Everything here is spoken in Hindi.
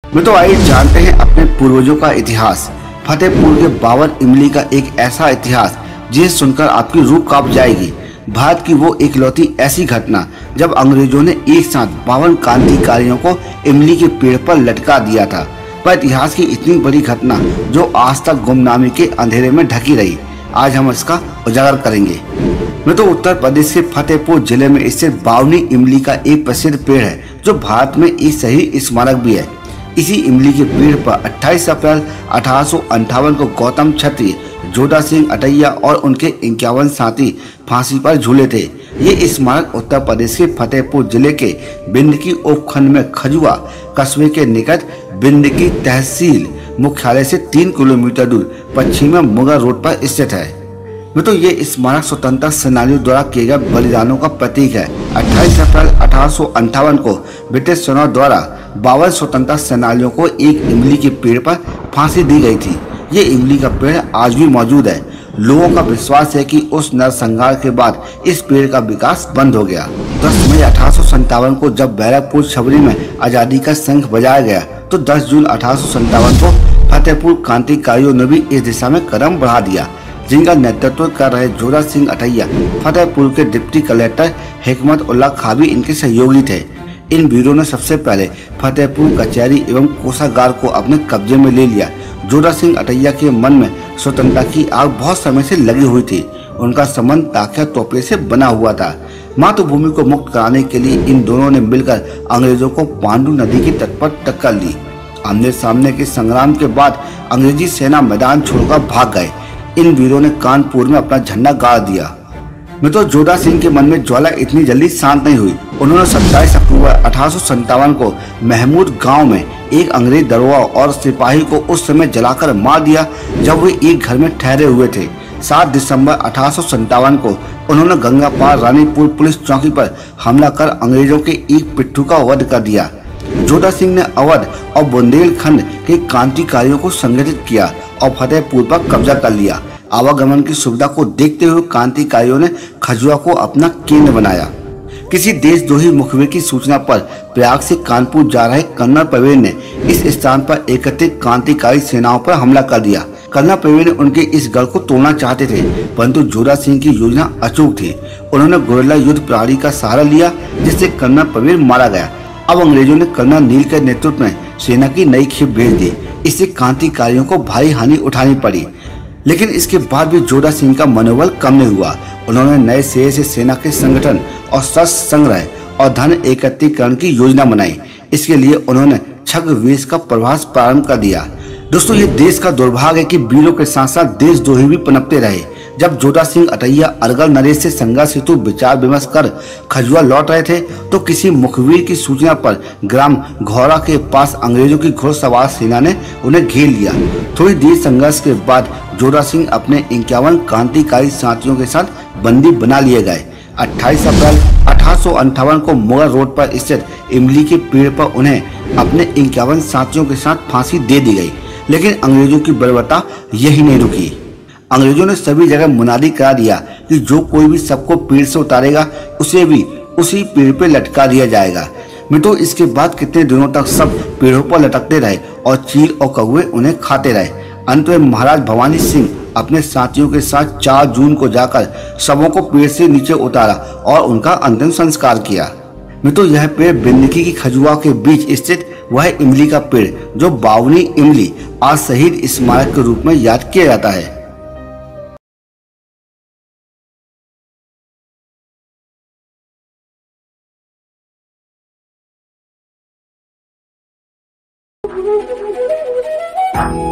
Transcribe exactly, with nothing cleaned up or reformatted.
मित्रों, आइए जानते हैं अपने पूर्वजों का इतिहास। फतेहपुर के बावन इमली का एक ऐसा इतिहास जिसे सुनकर आपकी रूह कांप जाएगी। भारत की वो इकलौती ऐसी घटना जब अंग्रेजों ने एक साथ बावन क्रांतिकारियों को इमली के पेड़ पर लटका दिया था। पर इतिहास की इतनी बड़ी घटना जो आज तक गुमनामी के अंधेरे में ढकी रही, आज हम इसका उजागर करेंगे। मित्रों, उत्तर प्रदेश के फतेहपुर जिले में स्थित बावनी इमली का एक प्रसिद्ध पेड़ है जो भारत में एक सही स्मारक भी है। इसी इमली के पेड़ पर अट्ठाईस अप्रैल अठारह सौ अंठावन को गौतम क्षत्रिय, जोधा सिंह अटैया और उनके इक्यावन साथी फांसी पर झूले थे। ये स्मारक उत्तर प्रदेश के फतेहपुर जिले के बिंदकी उपखंड में खजुआ कस्बे के निकट बिंदकी तहसील मुख्यालय से तीन किलोमीटर दूर पश्चिम में मुगल रोड पर स्थित है। मित्रों, ये स्मारक स्वतंत्रता सेनानियों द्वारा किए गए बलिदानों का प्रतीक है। अट्ठाईस अप्रैल अठारह सौ अंठावन को ब्रिटिश सेना द्वारा बावन स्वतंत्रता सेनानियों को एक इमली के पेड़ पर फांसी दी गई थी। ये इमली का पेड़ आज भी मौजूद है। लोगों का विश्वास है कि उस नरसंहार के बाद इस पेड़ का विकास बंद हो गया। दस मई अठारह सौ संतावन को जब बैरकपुर छबरी में आजादी का शंख बजाया गया तो दस जून अठारह सौ संतावन को फतेहपुर क्रांतिकारियों ने भी इस दिशा में कदम बढ़ा दिया, जिनका नेतृत्व कर रहे जोधा सिंह अटैया फतेहपुर के डिप्टी कलेक्टर हिकमत उल्लाह खां भी इनके सहयोगी थे। इन वीरों ने सबसे पहले फतेहपुर कचहरी एवं कोषागार को अपने कब्जे में ले लिया। जोधा सिंह अटैया के मन में स्वतंत्रता की आग बहुत समय से लगी हुई थी। उनका संबंध ताकिया तोपे से बना हुआ था। मातृभूमि को मुक्त कराने के लिए इन दोनों ने मिलकर अंग्रेजों को पांडु नदी के तट पर टक्कर ली। आमने सामने के संग्राम के बाद अंग्रेजी सेना मैदान छोड़कर भाग गए। इन वीरों ने कानपुर में अपना झंडा गाड़ दिया। मित्रों, जोधा सिंह के मन में ज्वाला इतनी जल्दी शांत नहीं हुई। उन्होंने सत्ताईस अक्टूबर अठारह सौ संतावन को महमूद गांव में एक अंग्रेज दरोगा और सिपाही को उस समय जलाकर मार दिया जब वे एक घर में ठहरे हुए थे। सात दिसंबर अठारह सौ संतावन को उन्होंने गंगापार रानीपुर पुलिस चौकी पर हमला कर अंग्रेजों के एक पिट्ठू का वध कर दिया। जोधा सिंह ने अवध और बुंदेलखंड के क्रांतिकारियों को संगठित किया और फतेहपुर पर कब्जा कर लिया। आवागमन की सुविधा को देखते हुए क्रांतिकारियों ने खजुआ को अपना केंद्र बनाया। किसी देशद्रोही मुखबिर की सूचना पर प्रयाग से कानपुर जा रहे कर्नल प्रवीण ने इस स्थान पर एकत्रित क्रांतिकारी सेनाओं पर हमला कर दिया। कर्नल प्रवीण उनके इस गढ़ को तोड़ना चाहते थे, परंतु जोधा सिंह की योजना अचूक थी। उन्होंने गुरिल्ला युद्ध प्रणाली का सहारा लिया, जिससे कर्नल प्रवीण मारा गया। अब अंग्रेजों ने कर्नल नील के नेतृत्व में सेना की नई खेप भेज दी। इससे क्रांतिकारियों को भारी हानि उठानी पड़ी, लेकिन इसके बाद भी जोधा सिंह का मनोबल कम नहीं हुआ। उन्होंने नए सिरे से सेना के संगठन और शस्त्र संग्रह और धन एकत्रीकरण की योजना बनाई। इसके लिए उन्होंने छद्मवेश का प्रवास प्रारंभ कर दिया। दोस्तों, ये देश का दुर्भाग्य है कि वीरों के साथ साथ देशद्रोही भी पनपते रहे। जब जोधा सिंह अटैया अरगल नरेश से संघर्ष हेतु विचार विमर्श कर खजुआ लौट रहे थे तो किसी मुखबिर की सूचना पर ग्राम घौरा के पास अंग्रेजों की घुड़सवार सेना ने उन्हें घेर लिया। थोड़ी देर संघर्ष के बाद जोधा सिंह अपने इक्यावन क्रांतिकारी साथियों के साथ बंदी बना लिए गए। अट्ठाईस अप्रैल अठारह सौ अंठावन को मुगल रोड पर स्थित इमली के पेड़ पर उन्हें अपने इक्यावन साथियों के साथ फांसी दे दी गई। लेकिन अंग्रेजों की बर्बरता यही नहीं रुकी। अंग्रेजों ने सभी जगह मुनादी करा दिया कि जो कोई भी सबको पेड़ से उतारेगा उसे भी उसी पेड़ पे लटका दिया जाएगा। मित्रों, इसके बाद कितने दिनों तक सब पेड़ों पर लटकते रहे और चील और कौवे उन्हें खाते रहे। अंत में महाराज भवानी सिंह अपने साथियों के साथ चार जून को जाकर सबों को पेड़ से नीचे उतारा और उनका अंतिम संस्कार किया। मित्रों, यह पेड़ बिंदकी की खजुआ के बीच स्थित वह इमली का पेड़ जो बावनी इमली आज शहीद स्मारक के रूप में याद किया जाता है। Thank you.